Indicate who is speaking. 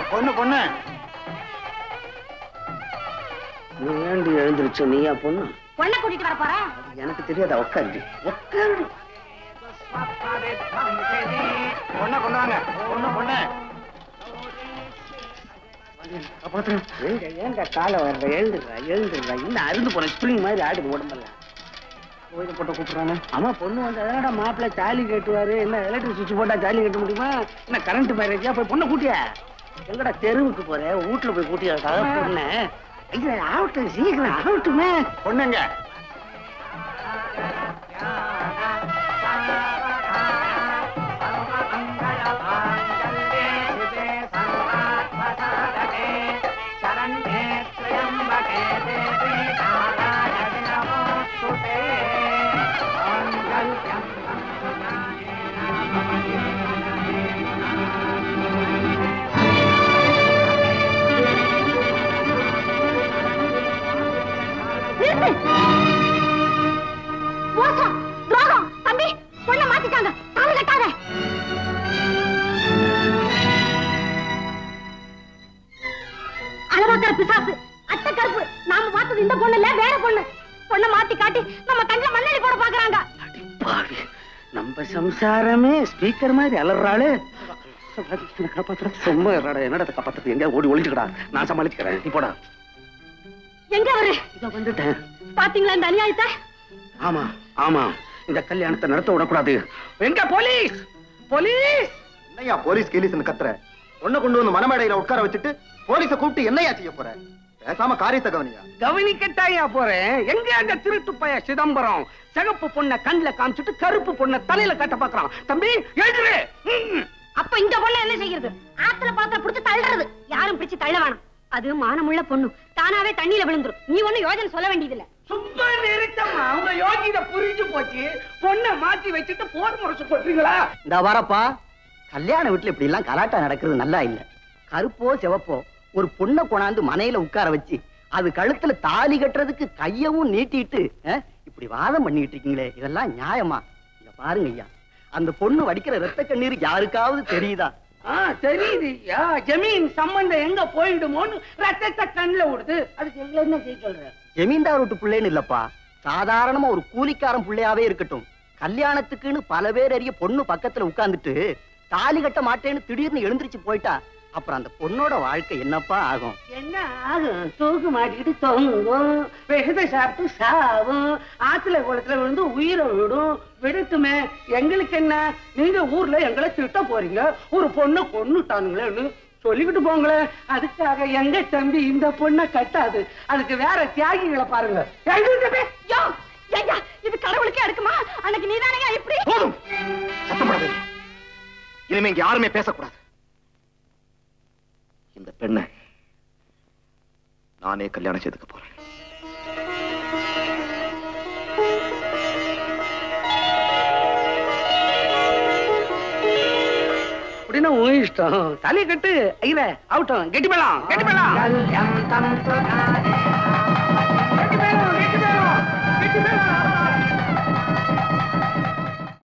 Speaker 1: பொண்ணு பொண்ணு.
Speaker 2: நீ ஏண்டி எழுந்திருச்ச? நீயா பொண்ணு?
Speaker 3: பொண்ணை கூட்டிட்டு வர போறேன்.
Speaker 2: எனக்கு தெரியாத. உட்காரு உட்காரு.
Speaker 1: பொண்ணை கொண்டு வாங்க. பொண்ணு பொண்ணு.
Speaker 2: ஏங்க காலை வர்ற? எழுந்துடுறா எழுந்துடுறா. இன்னும் அருந்து போன ஸ்ப்ரிங் மாதிரி ஆடுது உடம்பெல்லாம். கோயிலை போட்ட கூப்பிடுறாங்க. ஆமா பொண்ணு வந்து அதனால மாப்பிள்ளை தாலி கட்டுவாரு. என்ன எலக்ட்ரிக் சுவிட்ச் போட்டா தாலி கட்ட முடியுமா? என்ன கரண்ட் மேரேஜா? போய் பொண்ணை கூட்டியா? எங்கடா தெருவுக்கு போற? வீட்டுல போய் கூட்டியாக்காக பொண்ணு. ஐயா ஆகட்டும், சீக்கிரம் ஆகட்டுமே.
Speaker 1: பொண்ணுங்க
Speaker 3: மோசம், துரோகம். தம்பி, பொண்ணை மாத்திட்டாங்க. தாலி கட்டாத. அளவாக்கிற பிசாசு, அட்டை கருப்பு. நாம பார்த்தது இந்த பொண்ணு இல்ல, வேற பொண்ணு. பொண்ணை மாத்தி காட்டி நம்ம கண்ணில் மண்ணெண்ணி போட பாக்குறாங்க.
Speaker 2: நம்ம சம்சாரமே ஸ்பீக்கர் மாதிரி அலறாளு. காப்பாத்துற சும்மா என்னடா காப்பாத்துறது? எங்க ஓடி ஒளிஞ்சுக்கடா, நான் சமாளிச்சுக்கிறேன். நீ போடா.
Speaker 3: எங்க அவரு?
Speaker 2: இதோ வந்துட்டேன்.
Speaker 3: பாத்தீங்களா இந்த அநியாயத்தை?
Speaker 2: ஆமா ஆமா, இந்த கல்யாணத்தை நடத்த விடக்கூடாது. எங்க போலீஸ்? போலீஸ்
Speaker 1: என்னையா போலீஸ் கேலீஸ்னு கத்துற? பொண்ணை கொண்டு வந்து மனமேடையில உட்கார வச்சுட்டு போலீஸை கூப்பிட்டு என்னையா செய்ய போற? பேசாம காரியத்தை கவனியா.
Speaker 2: கவனிக்கட்டாயா போறேன். எங்க அந்த திருட்டு பைய சிதம்பரம் சிகப்பு பொண்ணை கண்ணுல காமிச்சிட்டு கருப்பு பொண்ணை தலையில கட்ட பாக்குறான். தம்பி எழுதுரு.
Speaker 3: அப்ப இந்த பொண்ணை என்ன செய்யறது? ஆத்துல பாத்திர புடிச்சு தள்ளுறது. யாரும் பிடிச்சு தள்ள வேணாம். அது மானமுள்ள பொண்ணு, தானாவே தண்ணியில விழுந்துரும். நீ ஒண்ணு யோஜனை சொல்ல வேண்டியதில்லை.
Speaker 2: சும்மா நிறுத்தமா, உங்க யோகிதை புரிஞ்சு போச்சு. பொண்ணை மாத்தி வச்சுட்டு போர் முறைச்சு போட்டுறீங்களா?
Speaker 4: இந்த வரப்பா, கல்யாண வீட்டுல இப்படி எல்லாம் கலாட்டா நடக்கிறது நல்லா இல்ல. கருப்போ சிவப்போ ஒரு பொண்ணை கொண்டாந்து மனையில உட்கார வச்சு அது கழுத்துல தாலி கட்டுறதுக்கு கையவும் நீட்டிட்டு இப்படி வாதம் பண்ணிட்டு இருக்கீங்களே, இதெல்லாம் நியாயமா? இங்க பாருங்க ஐயா, அந்த பொண்ணு வடிக்கிற ரத்த கண்ணீர் யாருக்காவது தெரியுதா?
Speaker 2: தெரியுது. ஜமீன் சம்பந்தம் எங்க போயிடுமோன்னு ரத்தத்தை கண்ணுல விடுது. அதுக்கு எங்களை என்ன செய்ய சொல்ற?
Speaker 4: ஜமீன்தார் வீட்டு பிள்ளைன்னு இல்லப்பா, சாதாரணமா ஒரு கூலிக்காரன் பிள்ளையாவே இருக்கட்டும், கல்யாணத்துக்குன்னு பல பேர் அறிய பொண்ணு பக்கத்துல உட்கார்ந்துட்டு தாலி கட்ட மாட்டேன்னு திடீர்னு எழுந்திருச்சு போயிட்டா அப்புறம் அந்த பொண்ணோட வாழ்க்கை என்னப்பா ஆகும்?
Speaker 2: என்ன ஆகும்? தூக்கு மாட்டிக்கிட்டு தொங்கும், வெகுத சாப்பிட்டு சாவும், ஆத்துல குளத்துல விழுந்து உயிரை விடும். விடட்டுமே, எங்களுக்கு என்ன? நீங்க ஊர்ல எங்களை திட்ட போறீங்க, ஒரு பொண்ணை கொன்னுட்டானுங்களேன்னு சொல்லிக்கிட்டு போங்களே. அதுக்காக எங்க தம்பி இந்த பொண்ணை கட்டாது. அதுக்கு வேற தியாகிகளை பாருங்க.
Speaker 3: இது கடவுளுக்கே அடுக்குமா? அன்னைக்கு நீதானே இப்படி.
Speaker 1: போதும், சத்தம் போடாதே. இனிமே இங்க யாருமே பேசக்கூடாது. இந்த பெண்ணை நானே கல்யாணம் செய்துக்க போறேன்.
Speaker 2: அப்படின்னா உன் இஷ்டம். தலையை கட்டு. ஐயா அவுட்டும். கெட்டி போலாம், கெட்டி போலாம்.